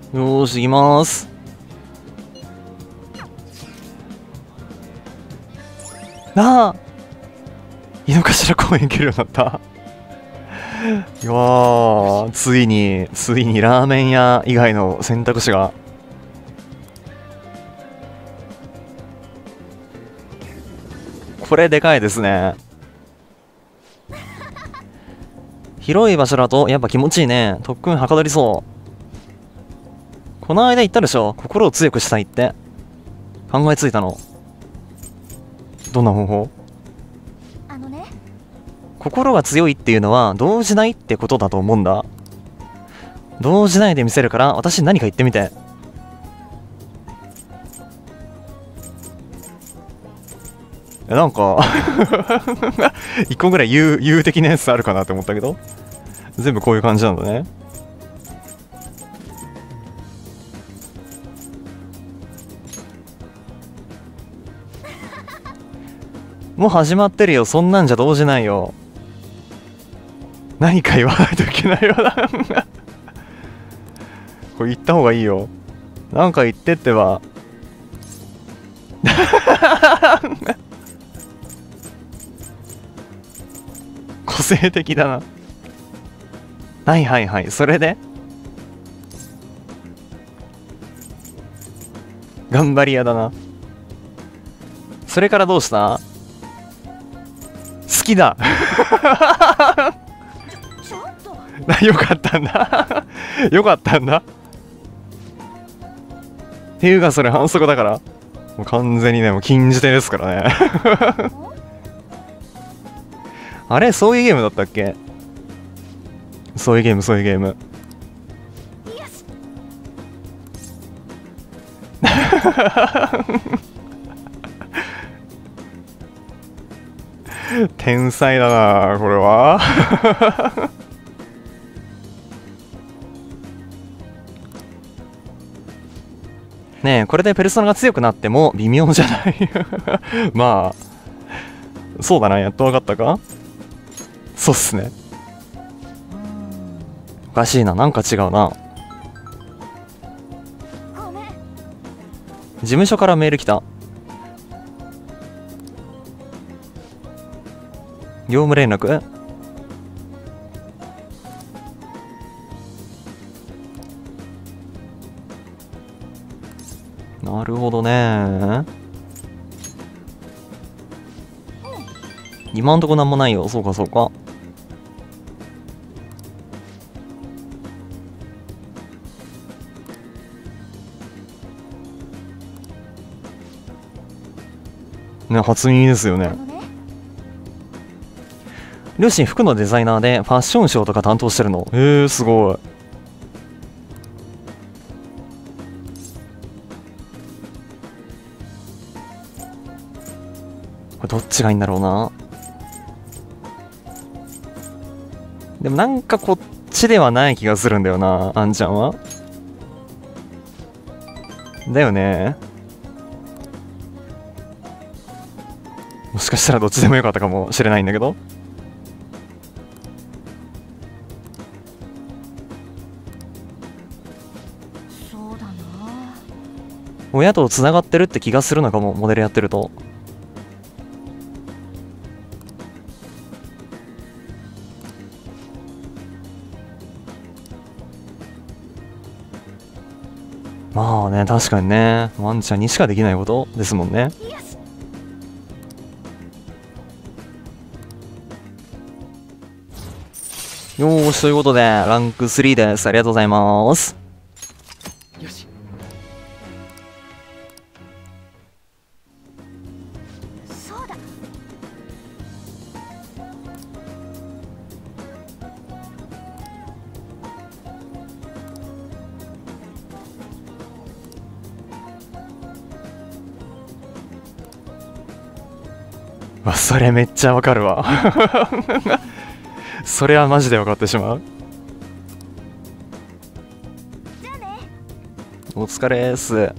よーし、行きます。なあ、井の頭公園行けるようになった。いやー、ついにラーメン屋以外の選択肢が。これでかいですね。広い場所だとやっぱ気持ちいいね。特訓はかどりそう。この間言ったでしょ、心を強くしたいって。考えついたの。どんな方法？心が強いっていうのは動じないってことだと思うんだ。動じないで見せるから私に何か言ってみて。なんか一個ぐらい有的なやつあるかなって思ったけど、全部こういう感じなんだね。もう始まってるよ。そんなんじゃ動じないよ。何か言わないといけないよなこれ言った方がいいよ。なんか言ってってば個性的だな。はいはいはい、それで頑張り屋だな。それからどうした？好きだよかったんだよかったんだっていうか、それ反則だから。もう完全にね、もう禁じ手ですからねあれ、そういうゲームだったっけ？そういうゲーム、そういうゲーム天才だなこれはねえ、これでペルソナが強くなっても微妙じゃないまあそうだな、やっと分かったか。そうっすね。おかしいな、なんか違うな。事務所からメール来た。業務連絡。なるほどね。今んとこなんもないよ。そうかそうか。ね、初耳ですよね。両親服のデザイナーでファッションショーとか担当してるの。すごい。これどっちがいいんだろうな。でもなんかこっちではない気がするんだよな、あんちゃんは。だよね。もしかしたらどっちでもよかったかもしれないんだけど。 そうだな。 親とつながってるって気がするのかも、モデルやってると。まあね、確かにね、ワンちゃんにしかできないことですもんね。よーし、ということで、ランク3です。ありがとうございます。 よし。そうだ。 それめっちゃわかるわそれはマジで分かってしまう。 じゃあね。 お疲れーす。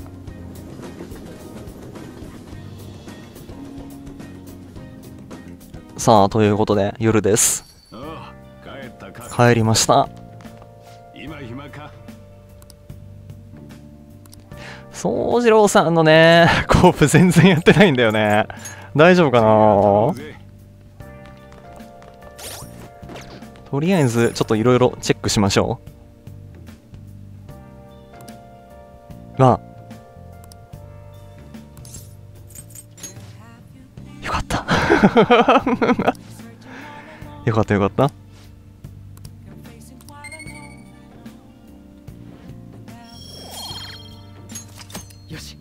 さあ、ということで夜です。 帰ったか。 帰りました。 今暇か。 宗次郎さんのね、コープ全然やってないんだよね。大丈夫かな。とりあえず、ちょっといろいろチェックしましょう。まあ。よかった。よかったよかった。 よし。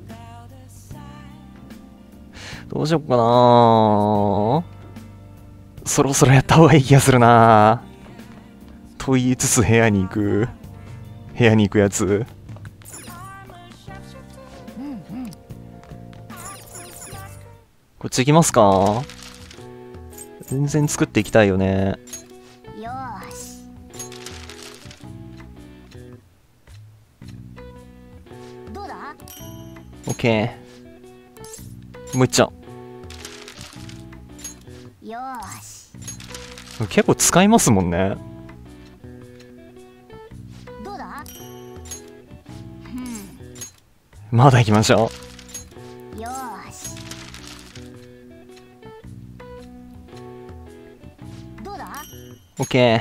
どうしよっかな。そろそろやった方がいい気がするな。と言いつつ部屋に行くやつ。こっち行きますか。全然作っていきたいよね。 よし。どうだ。 オッケー。もう一丁。 よし。 結構使いますもんね。 どうだ。 まだ行きましょよし。どうだ。 う。オッケ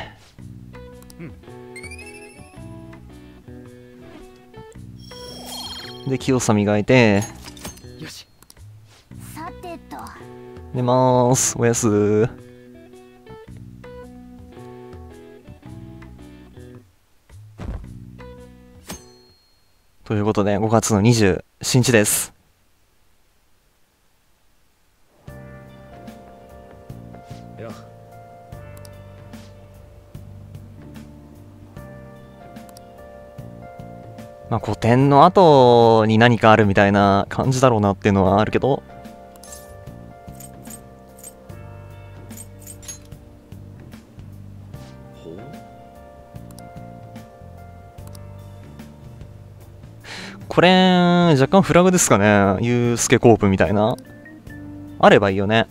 ー。で、清さ磨いて。 よし。さてと。 寝まーす。おやす。ということで、5月の27日です。まあ、古典の後に何かあるみたいな感じだろうなっていうのはあるけど、これ若干フラグですかね。ユースケコープみたいなあればいいよね。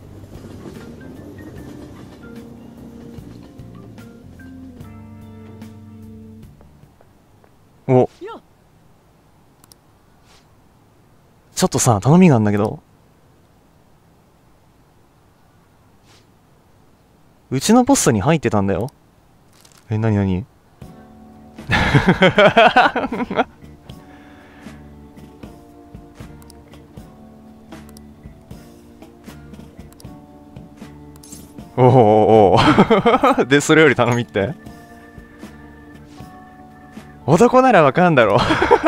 お、ちょっとさ、頼みがあるんだけど、うちのポストに入ってたんだよ。なになにおおおおで、それより頼みって、男ならわかんだろ。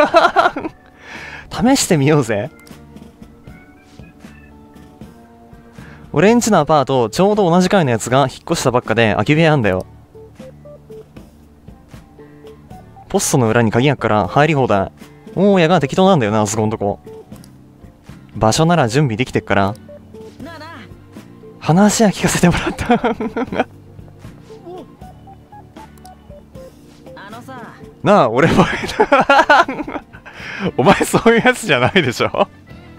試してみようぜ。俺んちのアパート、ちょうど同じ階のやつが引っ越したばっかで空き部屋あんだよ。ポストの裏に鍵あっから入り放題。大家が適当なんだよな、あそこんとこ。場所なら準備できてっから。話は聞かせてもらった。なあ、俺もお前そういうやつじゃないでしょ。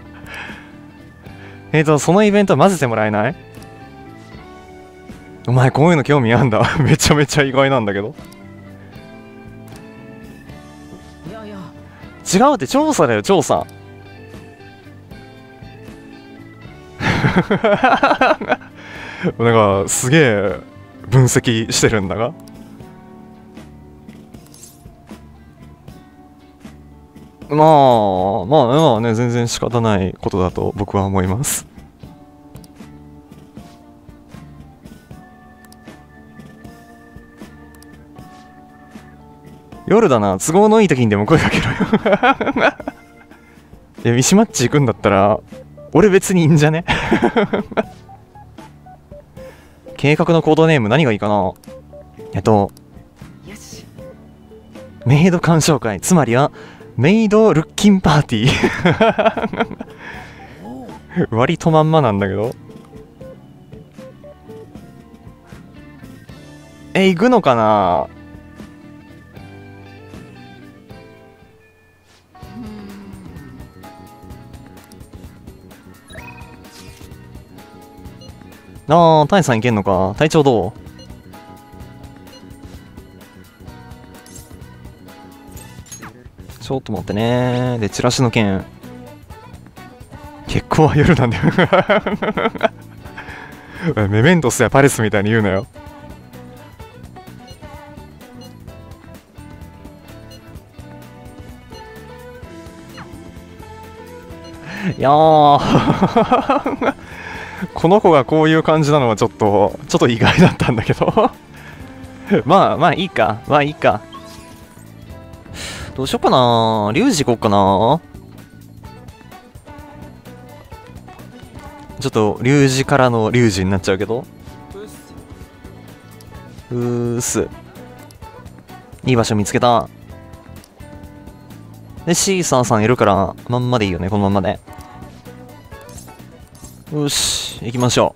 そのイベント混ぜてもらえない？お前こういうの興味あんだ。めちゃめちゃ意外なんだけど。違うって調査だよ、調査。なんかすげえ分析してるんだが。まあね、全然仕方ないことだと僕は思います。夜だな、都合のいい時にでも声かけろよ。いや、ミシマッチ行くんだったら俺別にいいんじゃね。計画のコードネーム何がいいかな。メイド鑑賞会、つまりはメイドルッキンパーティー。割とまんまなんだけど。行くのかな。ああ、タイさんいけんのか。体調どう？ちちょっと待ってね。で、チラシの件。結婚は夜なんだよ。メメントスやパレスみたいに言うなよ。いやーこの子がこういう感じなのはちょっと意外だったんだけどまあいいか。まあいいか。どうしよっかな。リュウジ行こっかな。ちょっとリュウジからのリュウジになっちゃうけど。うーす。いい場所見つけた。で、シーサーさんいるから、まんまでいいよね、このまんまで。よし、行きましょう。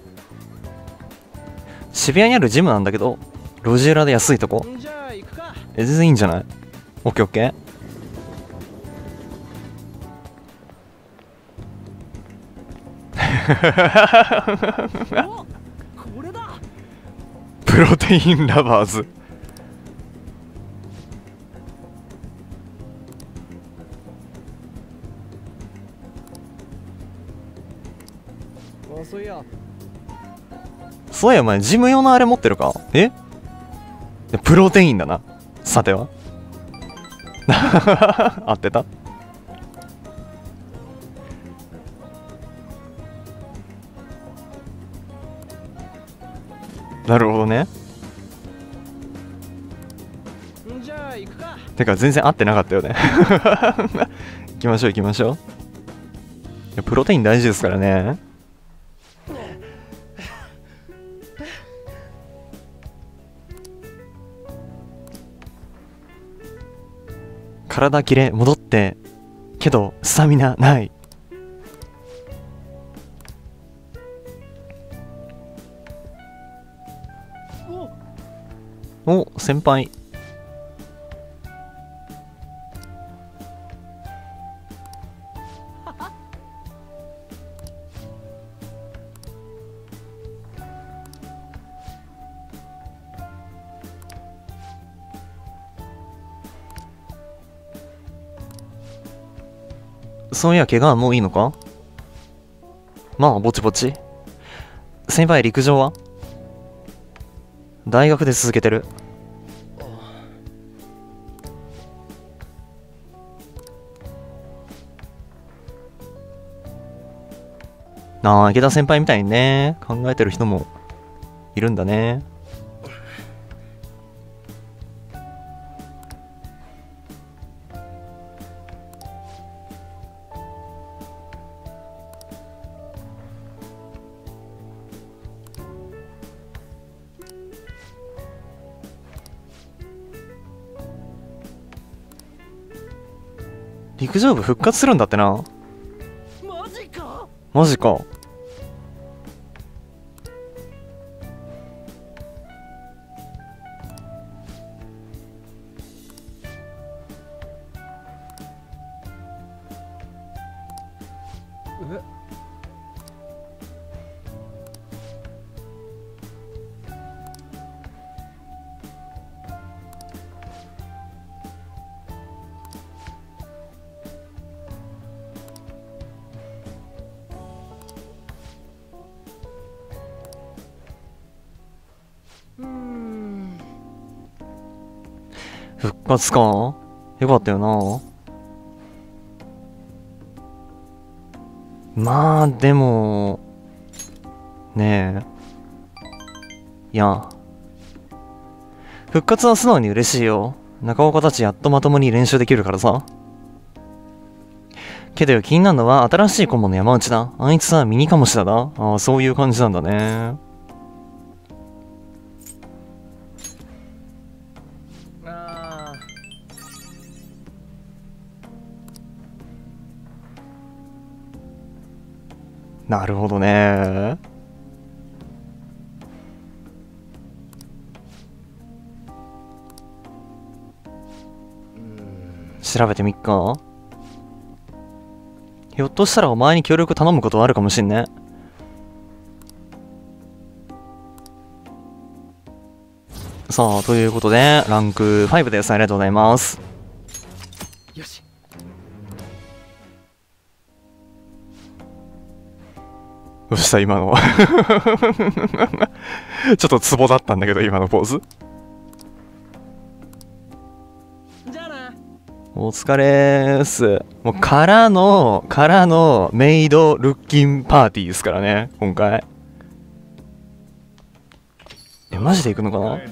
渋谷にあるジムなんだけど、路地裏で安いとこ。全然いいんじゃない？オッケーオッケー。プロテインラバーズ。そういや、お前ジム用のあれ持ってるか？プロテインだな。さては合ってた？なるほどね。てか全然合ってなかったよね。行きましょう行きましょう。いやプロテイン大事ですからね。体切れ戻ってけどスタミナない。お、先輩。そういや、怪我はもういいのか？まあ、ぼちぼち。先輩、陸上は？大学で続けてる。ああ、池田先輩みたいにね、考えてる人もいるんだね。陸上部復活するんだってな。マジか。マジか。復活か。よかったよな。まあでもねえ、いや復活は素直に嬉しいよ。中岡たちやっとまともに練習できるからさ。けどよ、気になるのは新しい顧問の山内だ。あいつはミニカモシだな。ああ、そういう感じなんだね。なるほどね。調べてみっか。ひょっとしたらお前に協力頼むことあるかもしんね。さあ、ということで、ランク5です。ありがとうございます。 よし。 どうした今の。ちょっとツボだったんだけど、今のポーズ。 じゃあな。 お疲れーす。もうからのメイドルッキンパーティーですからね、今回。マジで行くのかな。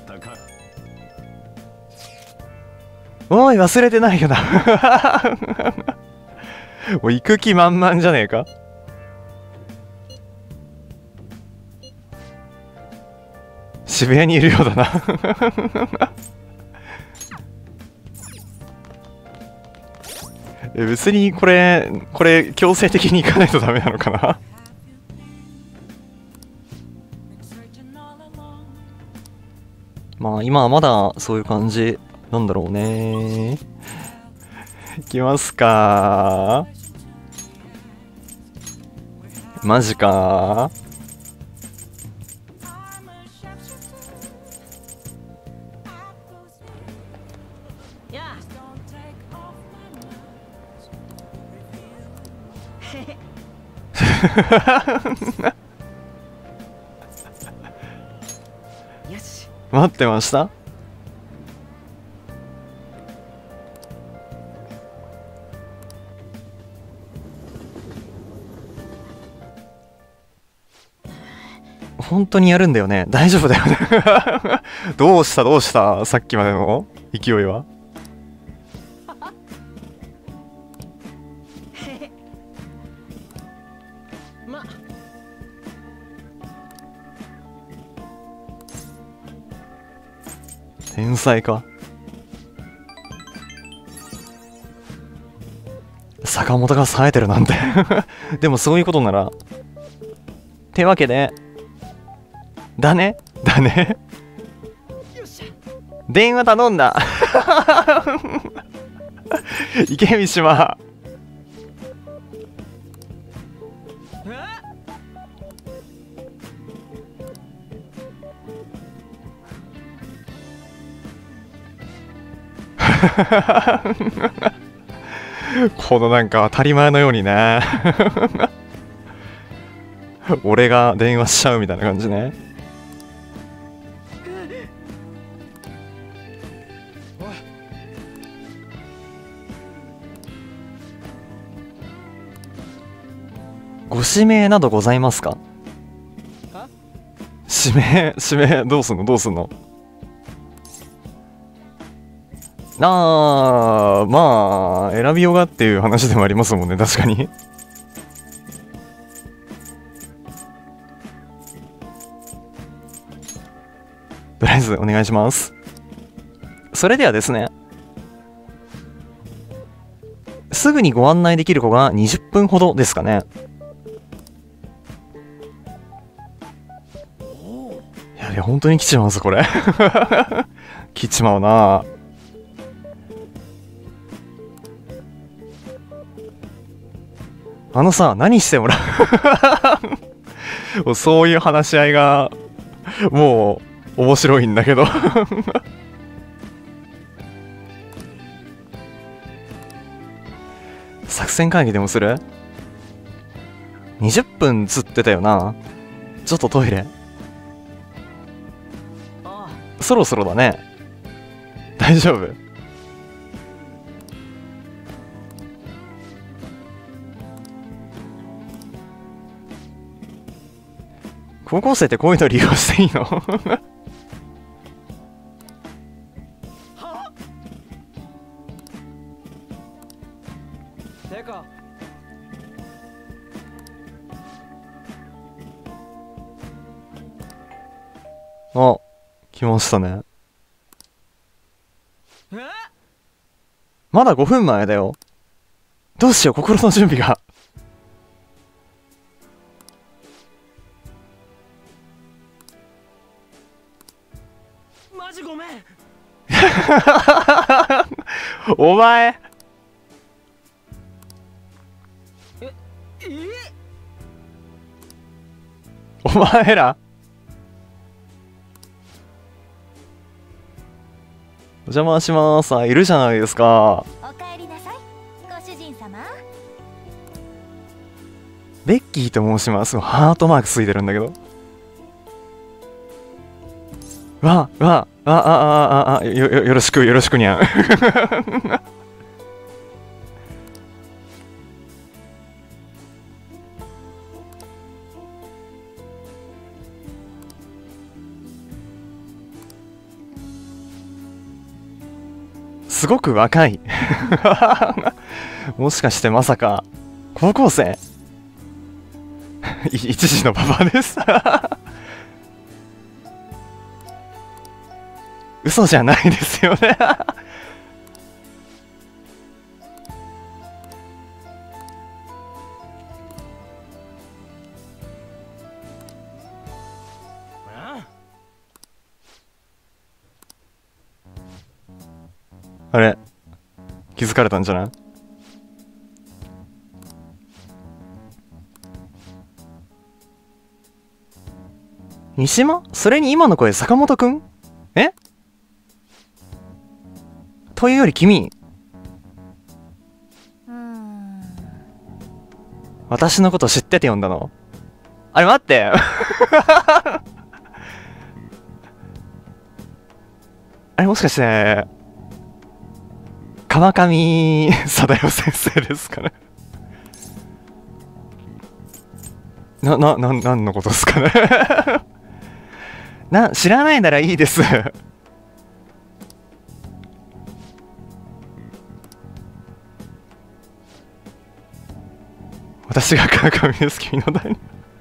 おい、忘れてないよな。もう行く気満々じゃねえか。渋谷にいるようだな。別にこれ強制的に行かないとダメなのかな。まあ今はまだそういう感じなんだろうね。行きますか。マジか。 よし。 待ってました。本当にやるんだよね。大丈夫だよね。どうしたさっきまでの勢いは。天才か。坂本が冴えてるなんて。でもそういうことなら。てわけでだね電話頼んだ。池三島。このなんか当たり前のようにね。俺が電話しちゃうみたいな感じね。ご指名などございますか。指名どうすんの。まあ選びようがっていう話でもありますもんね。確かに。とりあえずお願いします。それではですね、すぐにご案内できる子が20分ほどですかね。いや本当に来ちまうぞこれ。来ちまうな。さ、何してもらう。そういう話し合いがもう面白いんだけど。作戦会議でもする？ 20 分つってたよな。ちょっとトイレ。そろそろだね。大丈夫？高校生ってこういうの利用していいの？ てか。 あ、来ましたね。まだ5分前だよ。どうしよう、心の準備が。 マジごめん。 お前。お前ら。お邪魔します。いるじゃないですか。 おかえりなさい。 ベッキーと申します。ハートマークついてるんだけど。よろしく、よろしくにゃん。すごく若い。もしかしてまさか、高校生一時のパパです。嘘じゃないですよね。あれ、気づかれたんじゃない？三島？それに今の声坂本くん？え？というより君、私のこと知ってて呼んだの？あれ待って。あれもしかして川上貞代先生ですかね。なんのことですかね。知らないならいいです。私が川上です、君の代に。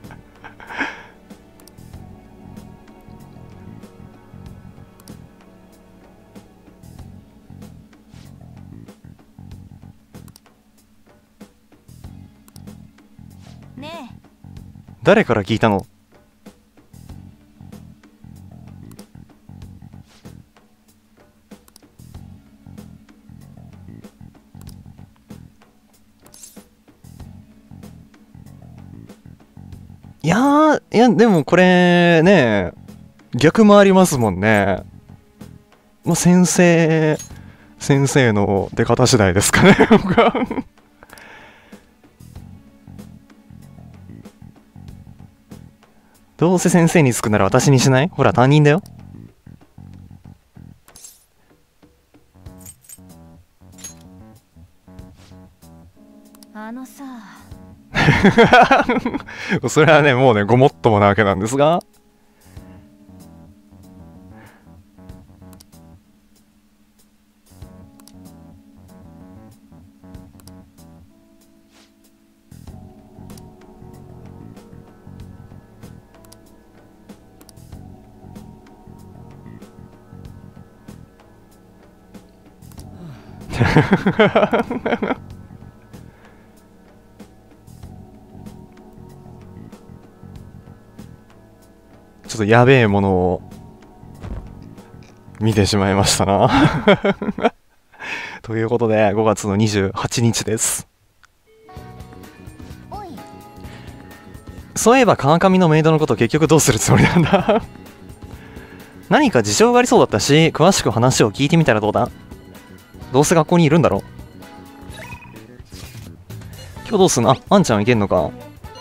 ねえ、 誰から聞いたの？いやでもこれね、逆もありますもんね。もう先生の出方次第ですかね。僕は。どうせ先生につくなら私にしない？ほら担任だよ。 さ。 それはね、もうね、ごもっともなわけなんですが。ちょっとやべえものを見てしまいましたな。ということで5月の28日です。 おい、 そういえば川上のメイドのこと結局どうするつもりなんだ？何か事情がありそうだったし、詳しく話を聞いてみたらどうだ？どうせ学校にいるんだろ？今日どうすんの？あんちゃんいけんのか？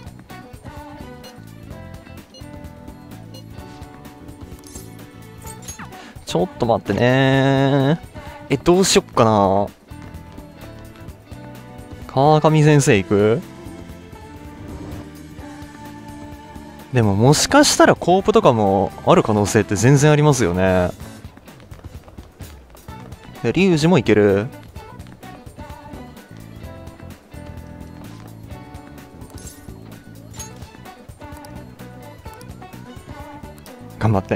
ちょっと待ってね。どうしよっかな。川上先生行く？でももしかしたらコープとかもある可能性って全然ありますよね。リュウジもいける。頑張って。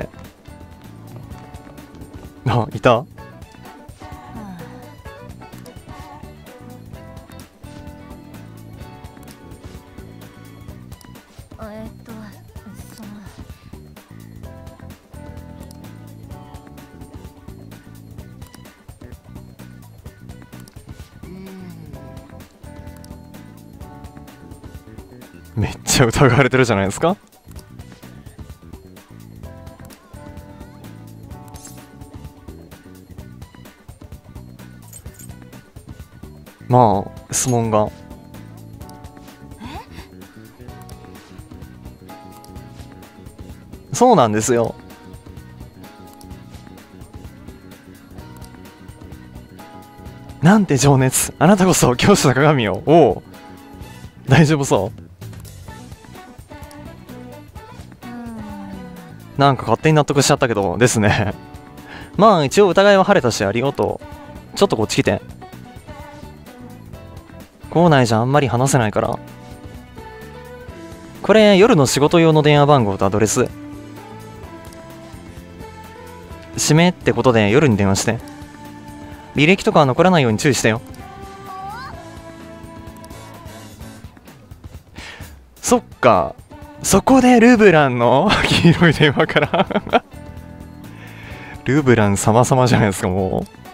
あ、いた？ そのめっちゃ疑われてるじゃないですか。まあ質問がそうなんですよ。なんて情熱。あなたこそ教師の鏡よ。おお。大丈夫そう。なんか勝手に納得しちゃったけどですね。まあ一応疑いは晴れたしありがとう。ちょっとこっち来て。校内じゃあんまり話せないから。これ夜の仕事用の電話番号とアドレス。指名ってことで夜に電話して。履歴とかは残らないように注意してよ。そっか。そこでルブランの黄色い電話からルブラン様々じゃないですか、もう。